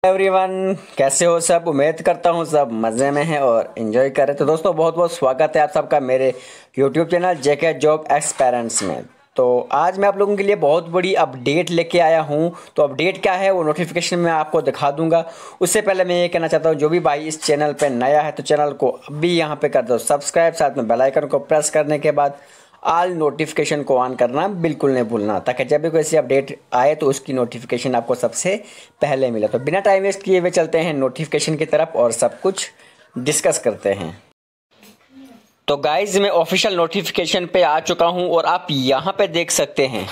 Everyone, कैसे हो सब। उम्मीद करता हूँ सब मज़े में हैं और एंजॉय कर रहे। तो दोस्तों बहुत बहुत स्वागत है आप सबका मेरे YouTube channel JK job experience में। तो आज मैं आप लोगों के लिए बहुत बड़ी अपडेट लेके आया हूँ। तो अपडेट क्या है वो नोटिफिकेशन में आपको दिखा दूंगा। उससे पहले मैं ये कहना चाहता हूँ जो भी भाई इस चैनल पर नया है तो चैनल को अभी यहाँ पर कर दो सब्सक्राइब, साथ में बेल आइकन को प्रेस करने के बाद ऑल नोटिफिकेशन को ऑन करना बिल्कुल नहीं भूलना, ताकि जब भी कोई ऐसी अपडेट आए तो उसकी नोटिफिकेशन आपको सबसे पहले मिले। तो बिना टाइम वेस्ट किए हुए चलते हैं नोटिफिकेशन की तरफ और सब कुछ डिस्कस करते हैं। तो गाइज मैं ऑफिशियल नोटिफिकेशन पे आ चुका हूं और आप यहां पे देख सकते हैं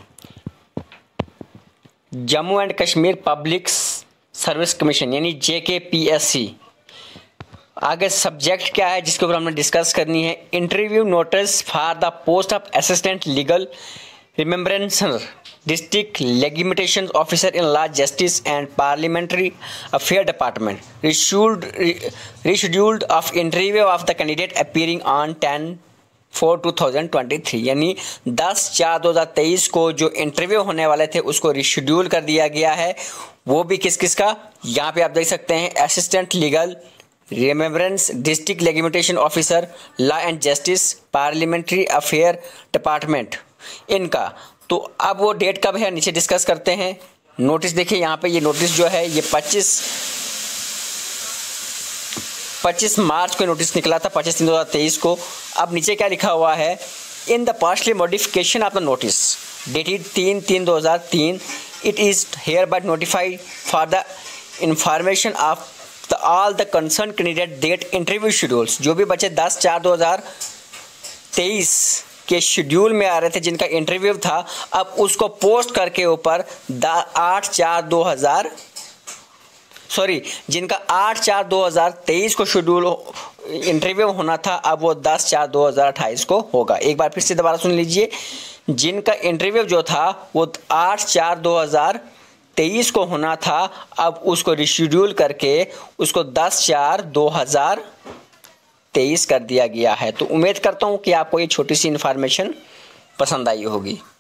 Jammu and Kashmir public service commission यानी JKPSC। आगे सब्जेक्ट क्या है जिसके ऊपर हमने डिस्कस करनी है। Interview notice for the post of assistant legal remembrancer district legitimation officer in law justice and parliamentary affair department rescheduled of interview of the candidate appearing on 10/4/2023 यानी 10/4/2023 को जो इंटरव्यू होने वाले थे उसको रिशेड्यूल कर दिया गया है। वो भी किस किस का, यहाँ पे आप देख सकते हैं assistant legal remembrance district legitimation officer law and justice parliamentary affair department इनका। तो अब वो डेट कब है नीचे डिस्कस करते हैं। नोटिस देखिए यहाँ पे, ये नोटिस जो है ये 25 मार्च को नोटिस निकला था, 25/3/2023 को। अब नीचे क्या लिखा हुआ है, in the partially modification of the notice dated 3/3/2003 it is hereby notified for the information of all the concern candidate date interview schedules. जो भी बच्चे 10/4/2023 के शेड्यूल में आ रहे थे जिनका इंटरव्यू था, अब उसको पोस्ट करके ऊपर जिनका 8/4/2023 को शेड्यूल इंटरव्यू होना था, अब वो 10/4/2028 को होगा। एक बार फिर से दोबारा सुन लीजिए, जिनका इंटरव्यू जो था वो 8/4/2023 को होना था, अब उसको रिशेड्यूल करके उसको 10/4/2023 कर दिया गया है। तो उम्मीद करता हूँ कि आपको ये छोटी सी इन्फॉर्मेशन पसंद आई होगी।